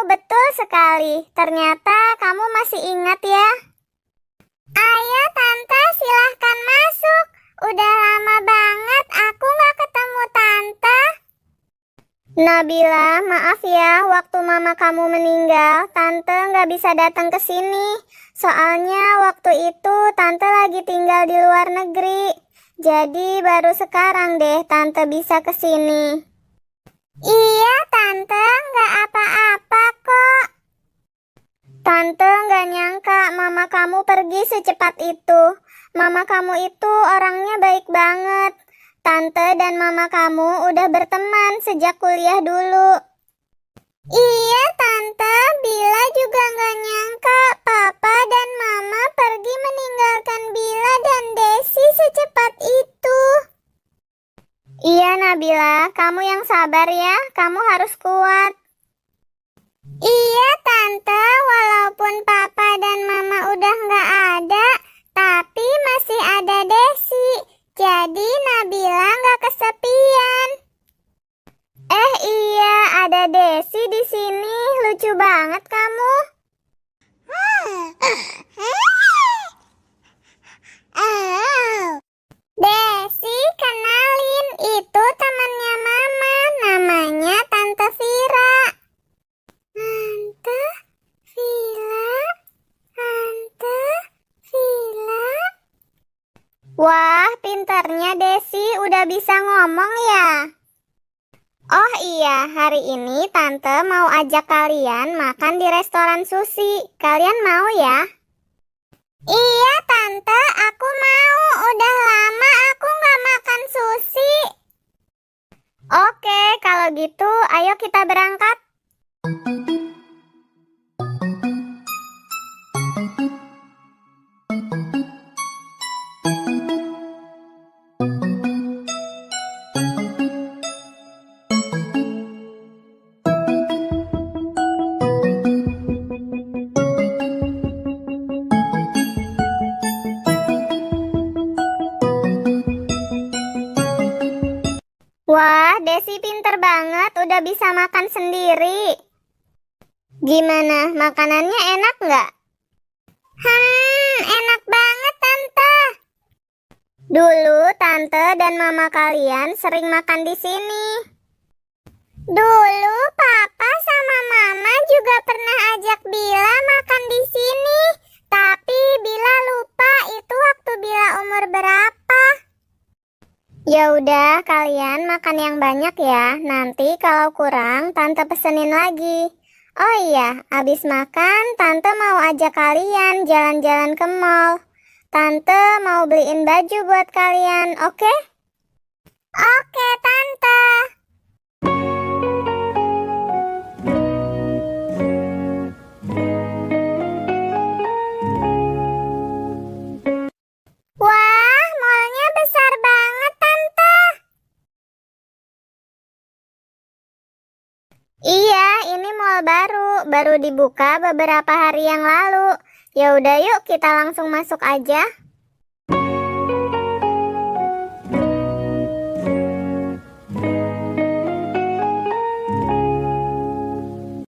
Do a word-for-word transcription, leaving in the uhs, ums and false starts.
betul sekali. Ternyata kamu masih ingat ya. Ayo Tante, silahkan masuk. Udah lama banget aku gak ketemu Tante. Nabila, maaf ya, waktu mama kamu meninggal, Tante gak bisa datang ke sini. Soalnya waktu itu Tante lagi tinggal di luar negeri. Jadi baru sekarang deh Tante bisa ke sini. Iya Tante, gak apa-apa kok. Tante gak nyangka mama kamu pergi secepat itu. Mama kamu itu orangnya baik banget. Tante dan mama kamu udah berteman sejak kuliah dulu. Iya Tante, Bila juga gak nyangka Papa dan Mama pergi meninggalkan Bila dan Desi secepat itu. Iya Nabila, kamu yang sabar ya, kamu harus kuat. Iya Tante, walaupun Papa dan Mama udah gak ada, tapi masih ada Desi. Jadi Nabila gak kesepian. Eh iya, ada Desi di sini. Lucu banget kamu. Desi, kenalin, itu temannya Mama, namanya Tante Vira. Tante Vira, Tante Vira. Wah, pintarnya Desi udah bisa ngomong ya. Oh iya, hari ini Tante mau ajak kalian makan di restoran sushi. Kalian mau ya? Iya Tante, aku mau. Udah lama aku nggak makan sushi. Oke, kalau gitu ayo kita berangkat. Wah, Desi pinter banget, udah bisa makan sendiri. Gimana, makanannya enak nggak? Hmm, enak banget Tante. Dulu Tante dan Mama kalian sering makan di sini. Dulu Papa sama Mama juga pernah ajak Bila makan di sini. Tapi Bila lupa itu waktu Bila umur berapa. Ya udah, kalian makan yang banyak ya. Nanti kalau kurang, Tante pesenin lagi. Oh iya, abis makan, Tante mau ajak kalian jalan-jalan ke mall. Tante mau beliin baju buat kalian, oke? Oke, Tante. Wah, mallnya besar banget, Tante. Iya, ini mall baru, baru dibuka beberapa hari yang lalu. Ya udah yuk kita langsung masuk aja.